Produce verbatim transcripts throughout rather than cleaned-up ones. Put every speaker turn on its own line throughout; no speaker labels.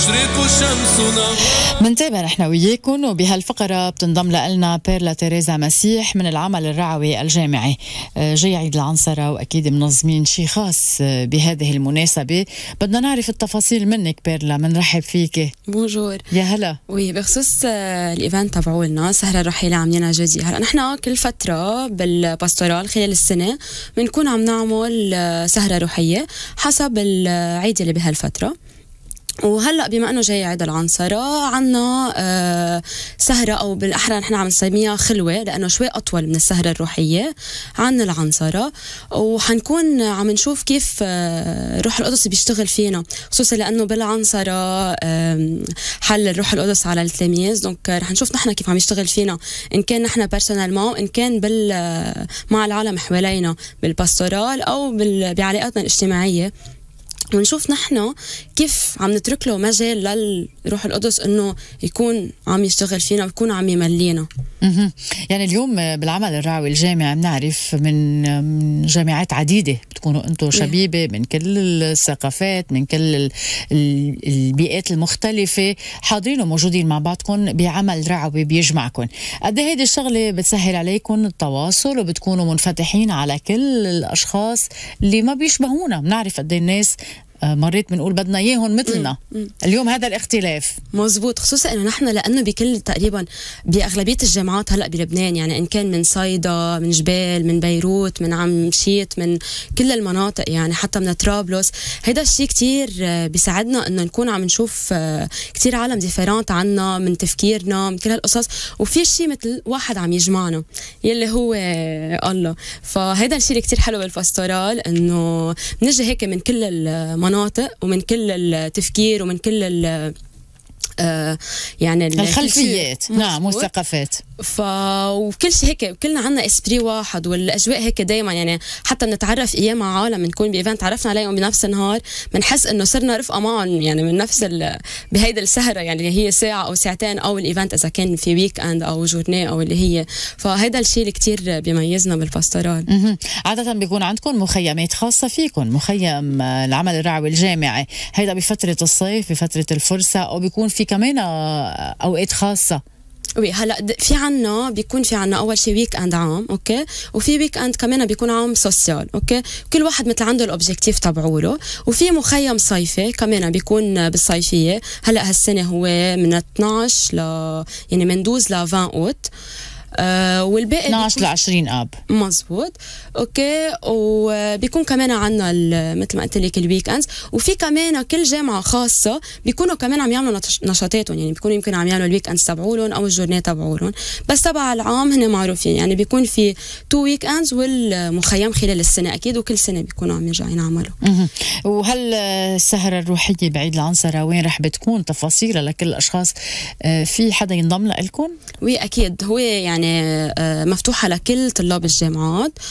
تشرق شمسنا.
منتابع نحن وياكم، وبهالفقرة بتنضم لنا بيرلا تيريزا مسيح من العمل الرعوي الجامعي. جاي عيد العنصرة وأكيد منظمين شيء خاص بهذه المناسبة. بدنا نعرف التفاصيل منك بيرلا، منرحب فيك.
بونجور.
يا هلا.
وي بخصوص الايفنت تبعولنا سهرة الرحيلة عاملينها جدي. هلا نحن كل فترة بالباستورال خلال السنة بنكون عم نعمل سهرة روحية حسب العيد اللي بهالفترة. وهلا بما انه جاي عيد العنصرة عنا آه سهرة، او بالاحرى نحن عم نسميها خلوة لانه شوي اطول من السهرة الروحية عن العنصرة، وحنكون عم نشوف كيف آه روح القدس بيشتغل فينا، خصوصا لانه بالعنصرة آه حل الروح القدس على التلاميذ. دونك رح نشوف نحن كيف عم يشتغل فينا، ان كان نحن بيرسونالمون، ان كان بال مع العالم حوالينا بالباستورال او بعلاقاتنا الاجتماعية، ونشوف نحن كيف عم نترك له مجال للروح القدس انه يكون عم يشتغل فينا ويكون عم يملينا.
يعني اليوم بالعمل الرعوي الجامعي بنعرف من جامعات عديدة، بتكونوا انتم شبيبة من كل الثقافات، من كل البيئات المختلفة، حاضرين وموجودين مع بعضكم بعمل رعوي بيجمعكم. قد ايه هيدي الشغلة بتسهل عليكم التواصل وبتكونوا منفتحين على كل الاشخاص اللي ما بيشبهونا؟ بنعرف قد ايه الناس مريت بنقول بدنا اياهم مثلنا. مم. اليوم هذا الاختلاف
مزبوط، خصوصا انه نحن لانه بكل تقريبا باغلبيه الجامعات هلا بلبنان، يعني ان كان من صيدا، من جبال، من بيروت، من عم مشيت، من كل المناطق، يعني حتى من طرابلس. هيدا الشيء كتير بيساعدنا انه نكون عم نشوف كتير عالم ديفيرانت عنا من تفكيرنا، من كل هالقصص، وفي شيء مثل واحد عم يجمعنا يلي هو الله. فهيدا الشيء اللي كتير حلو بالباستورال، انه بنجي هيك من كل المناطق مناطق ومن كل التفكير ومن كل ال آه يعني
الخلفيات، نعم، والثقافات.
ف وكل شيء هيك كلنا عنا اسبري واحد، والاجواء هيك دائما، يعني حتى بنتعرف ايام مع عالم بنكون بايفنت تعرفنا عليهم بنفس النهار، بنحس انه صرنا رفقه معهم يعني من نفس بهيدا السهره، يعني اللي هي ساعه او ساعتين، او الايفنت اذا كان في ويك اند او جورني او اللي هي. فهيدا الشيء اللي كتير بيميزنا بالباستورال.
عاده بيكون عندكم مخيمات خاصه فيكم، مخيم العمل الرعوي الجامعي، هيدا بفتره الصيف، بفتره الفرصه، او بيكون في كمان اوقات خاصه؟
وي هلا في عنا بيكون في عنا اول شيء ويك اند عام، اوكي، وفي ويك اند كمان بيكون عام سوسيال، اوكي، كل واحد مثل عنده الاوبجيكتيف تبعوله. وفي مخيم صيفي كمان بيكون بالصيفيه، هلا هالسنه هو من اثنعش ل يعني من اثناشر ل عشرين اوت، آه والباقي
اثناشر ل عشرين اب.
مزبوط، اوكي. وبيكون كمان عنا مثل ما قلت لك الويك اندز، وفي كمان كل جامعه خاصه بيكونوا كمان عم يعملوا نشاطاتهم، يعني بيكونوا يمكن عم يعملوا الويك اندز تبعولهم او الجورنيه تبعولهم، بس تبع العام هن معروفين، يعني بيكون في تو ويك اندز والمخيم خلال السنه اكيد، وكل سنه بيكونوا عم يرجعوا ينعملوا.
وهل السهره الروحيه بعيد العنصره وين رح بتكون تفاصيلها لكل الاشخاص؟ في حدا ينضم لكم؟
وي اكيد، هو يعني مفتوحة لكل طلاب الجامعات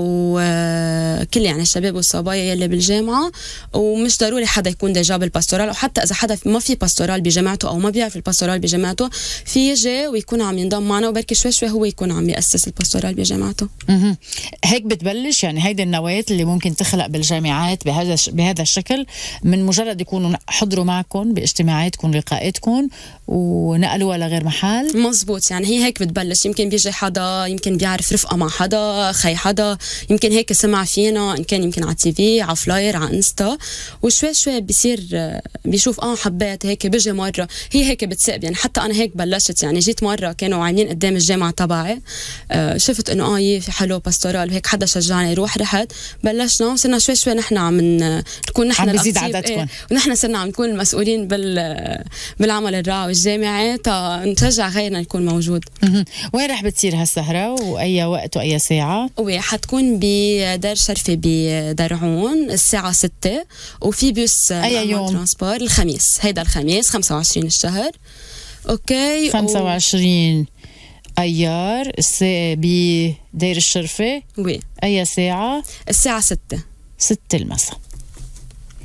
وكل يعني الشباب والصبايا يلي بالجامعة، ومش ضروري حدا يكون ديجا بالباستورال، أو حتى إذا حدا ما في باستورال بجامعته أو ما بيعرف الباستورال بجامعته في يجي ويكون عم ينضم معنا، وبركي شوي شوي هو يكون عم يأسس الباستورال بجامعته.
هيك بتبلش يعني هيدي النواة اللي ممكن تخلق بالجامعات بهذا بهذا الشكل، من مجرد يكونوا حضروا معكم باجتماعاتكم لقاءاتكم ونقلوها لغير محل.
مزبوط، يعني هي هيك بتبلش. يمكن بيجي حدا يمكن بيعرف رفقه مع حدا، خي حدا يمكن هيك سمع فينا، ان كان يمكن على تي في، على فلاير، على انستا، وشوي شوي بيصير بيشوف اه حبيت هيك، بيجي مره هي هيك بتسقب. يعني حتى انا هيك بلشت، يعني جيت مره كانوا عاملين قدام الجامعه تبعي، آه شفت انه اه في حلو باستورال وهيك، حدا شجعني روح، رحت بلشنا، وصرنا شوي شوي نحن عم نكون نحن
عم بزيد عددكم،
ايه، ونحن صرنا عم نكون المسؤولين بال بالعمل الرعوي الجامعي تا نشجع غيرنا نكون موجود.
وين رح بتصير هالسهرة وأي وقت وأي ساعة؟
وي حتكون بدار شرفة بدرعون الساعة ستة، وفي بيوس
أي يوم؟
ترانسبور الخميس، هيدا الخميس خمسة وعشرين الشهر، اوكي،
خمسة وعشرين أيار بدير الشرفة.
وي
أي ساعة؟
الساعة ستة
ستة المساء.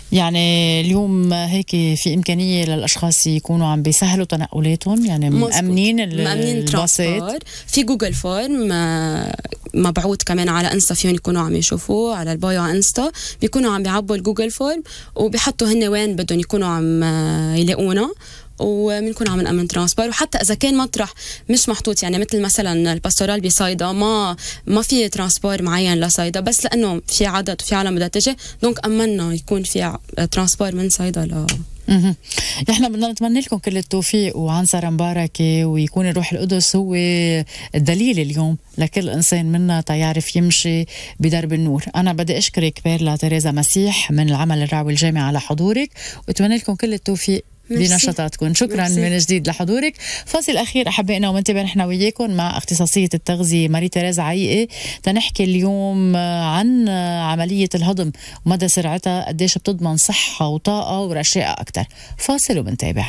يعني اليوم هيك في إمكانية للأشخاص يكونوا عم بيسهلوا تنقلاتهم، يعني مأمنين الباصات.
في جوجل فورم مبعوث كمان على انستا، فيهم يكونوا عم يشوفوه على البايو على انستا، بيكونوا عم بيعبوا الجوجل فورم وبيحطوا هن وين بدهم يكونوا عم يلاقونا، وبنكون عم نأمن ترانسبور. وحتى إذا كان مطرح مش محطوط، يعني مثل مثلا الباستورال بصيدا ما ما في ترانسبور معين لصيدا، بس لأنه في عدد وفي عالم بدها تجي، دونك أمنا يكون في ترانسبور من صيدا ل
اها. نحن بدنا نتمنى لكم كل التوفيق وعنصر مباركة، ويكون الروح القدس هو الدليل اليوم لكل إنسان منا تيعرف يمشي بدرب النور. أنا بدي أشكرك بيرلا تيريزا مسيح من العمل الرعوي الجامعي على حضورك، وأتمنى لكم كل التوفيق بنشاطاتكم. شكرا ميرسي. من جديد لحضورك. فاصل أخير أحبائنا ومنتبه نحن وياكم مع اختصاصية التغذية ماري تيريزا عيقي، تنحكي اليوم عن عملية الهضم ومدى سرعتها، قديش بتضمن صحة وطاقة ورشاقة أكتر. فاصل ومنتابع.